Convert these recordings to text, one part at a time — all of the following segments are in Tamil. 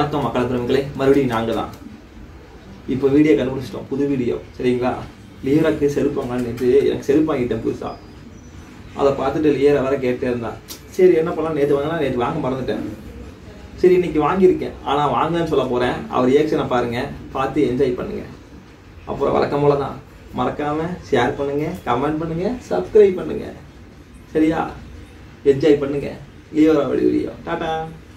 வணக்கம் மக்கள் பிரமுகளே, மறுபடியும் நாங்கள் தான். இப்போ வீடியோ கண்டுபிடிச்சிட்டோம், புது வீடியோ சரிங்களா. லியோராக்கு செருப்பு வாங்கலான்னு நேற்று எனக்கு செருப்பு வாங்கிட்டேன் புதுசாக. அதை பார்த்துட்டு லியோரா வேற கேட்டே இருந்தான். சரி என்ன பண்ணலாம், நேற்று வாங்கினா நேற்று வாங்க மறந்துட்டேன். சரி இன்னைக்கு வாங்கியிருக்கேன், ஆனால் வாங்கன்னு சொல்ல போகிறேன். அவர் ரியாக்ஷனை பாருங்கள், பார்த்து என்ஜாய் பண்ணுங்கள். அப்புறம் வழக்கம் போல தான், மறக்காமல் ஷேர் பண்ணுங்கள், கமெண்ட் பண்ணுங்கள், சப்ஸ்கிரைப் பண்ணுங்கள். சரியா, என்ஜாய் பண்ணுங்கள் லியோரா வீடியோ. டாடா.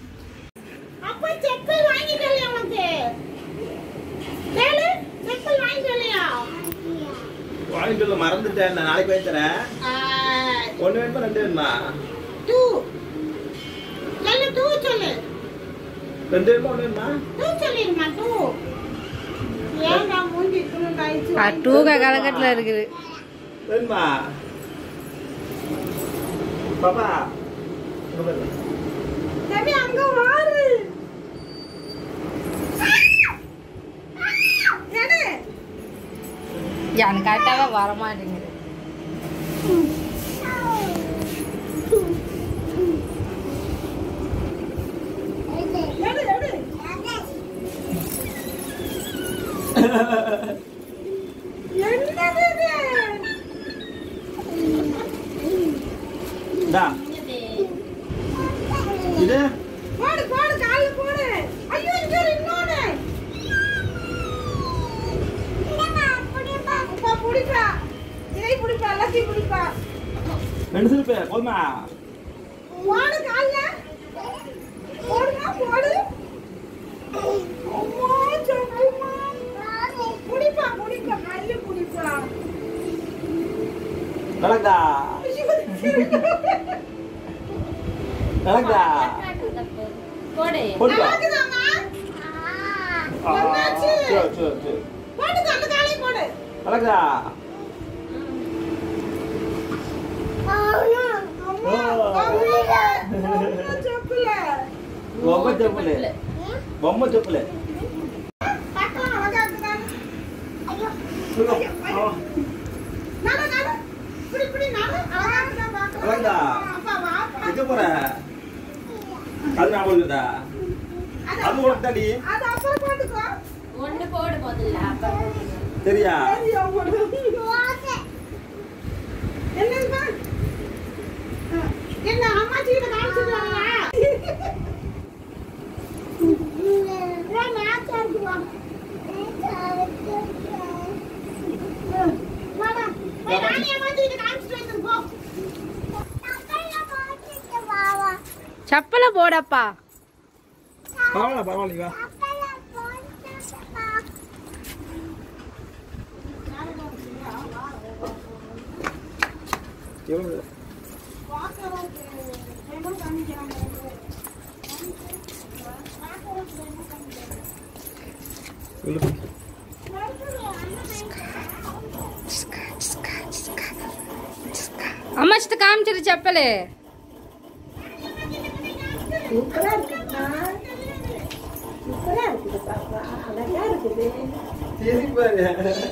வாங்கிட்டு மறந்துட்டேன், நான் நாளைக்கு வாங்கி தரேன். ஒன்று வேணுமா ரெண்டு வேணுமா? ரெண்டு வேணுமா ஒன்று வேணுமா? கலக்கட்டுல இருக்குது. வேணுமா பாப்பா? அங்க வாரு. எனக்கு கரெக்டாக வர மாட்டேங்குது. இது போடு போடு கால்ல போடு. ஐயோ இங்க இன்னொன்னு. புடிப்பா இதை புடிப்பா எல்லாத்தையும் புடிப்பா. ரெண்டு சிரிப்பு போதுமா? போடு கால்ல போடுமா போடு. அம்மா சோக்குமா புடிப்பா புடிப்பா கையில புடிப்பா. நடக்குதா நடக்குதா? போடு போடுப்பா. நடக்குதாமா? என்னாச்சு? சரி சரி போடு அந்த காலை போடு. நடக்குதா? பொம்மை செப்பல் பொம்மை செப்பல். அது நான் போடுதா? அது போட்டாடி ஒண்ணு போடு முதல்ல. சரியா? என்ன அம்மாச்சி கிட்ட காமிச்சிட்டு வரலையா? ஏன் மேட்ச் ஆடுவா? வாடா போய் ராணி அம்மாச்சி கிட்ட காமிச்சிட்டு வந்து போ. சப்பல போடப்பா. பரவாயில்ல பரவாயில்ல வா. எவ்வளவு அம்மாச்சிட்ட காமிச்சிரு செப்பலு. சூப்பரா இருக்குப்பா, சூப்பரா இருக்குது பாப்பா, அழகா இருக்குது. சரி பாரு.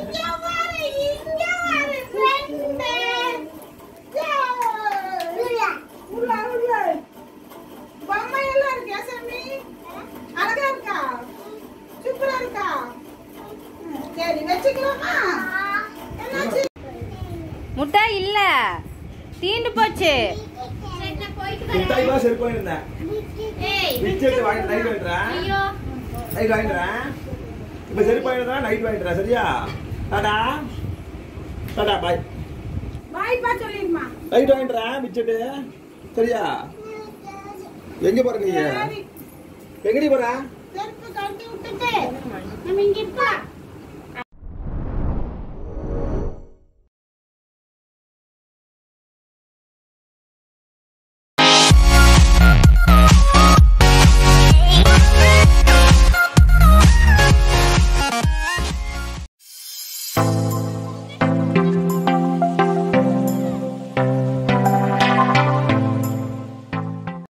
முட்டாய் இல்ல, தீண்டு போச்சு. முட்டாய் பா செருப்பு வாங்கிட்டேன். பிச்சேட் வாங்கி நைட் வாங்கிட்டேன். ஐயோ நைட் வாங்கிட்டேன். இப்போ செருப்பு வாங்கிட்டேன், நைட் வாங்கிட்டேன். சரியா? டாடா டாடா பாய் பாய் பா சொல்லிடுமா. நைட் வாங்கிட்டேன் பிச்சேட். சரியா? எங்க போற நீ? எங்கடி போற? செருப்பு கழட்டி விட்டுட்டு நம்ம இங்க இருப்போம்.